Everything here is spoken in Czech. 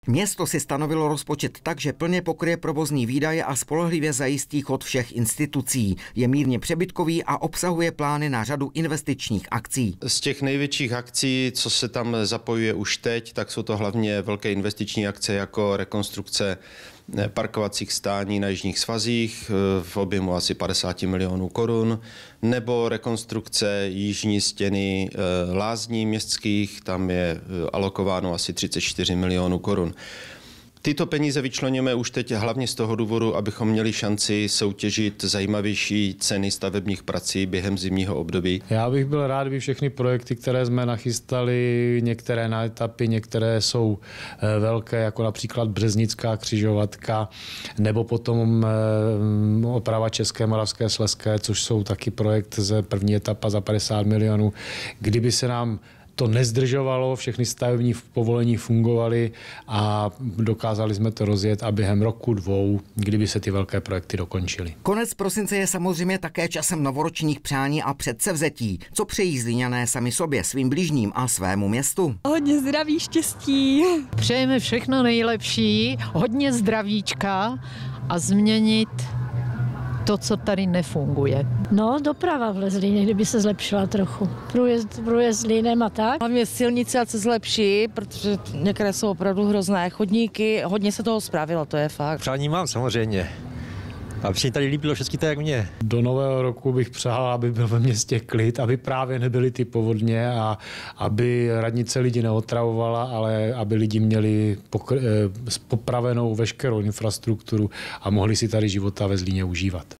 Město si stanovilo rozpočet tak, že plně pokryje provozní výdaje a spolehlivě zajistí chod všech institucí. Je mírně přebytkový a obsahuje plány na řadu investičních akcí. Z těch největších akcí, co se tam zapojuje už teď, tak jsou to hlavně velké investiční akce jako rekonstrukce parkovacích stání na jižních svazích v objemu asi 50 milionů korun, nebo rekonstrukce jižní stěny lázní městských, tam je alokováno asi 34 milionů korun. Tyto peníze vyčleňujeme už teď hlavně z toho důvodu, abychom měli šanci soutěžit zajímavější ceny stavebních prací během zimního období. Já bych byl rád, kdyby všechny projekty, které jsme nachystali, některé na etapy, některé jsou velké, jako například Březnická křižovatka, nebo potom oprava České, Moravské, Slezské, což jsou taky projekt ze první etapa za 50 milionů. Kdyby se nám to nezdržovalo, všechny stavební povolení fungovaly a dokázali jsme to rozjet a během roku, dvou, kdyby se ty velké projekty dokončily. Konec prosince je samozřejmě také časem novoročních přání a předsevzetí. Co přejí Zlíňané sami sobě, svým bližním a svému městu? Hodně zdraví, štěstí. Přejeme všechno nejlepší, hodně zdravíčka a změnit to, co tady nefunguje. No, doprava v Zlíně, kdyby se zlepšila trochu. Průjezd Zlínem a tak. Hlavně silnice, ať se zlepší, protože některé jsou opravdu hrozné. Chodníky, hodně se toho spravilo, to je fakt. Přání mám samozřejmě. A se tady líbilo všechny tak jak mě. Do nového roku bych přál, aby byl ve městě klid, aby právě nebyly ty povodně a aby radnice lidi neotravovala, ale aby lidi měli popravenou veškerou infrastrukturu a mohli si tady života ve Zlíně užívat.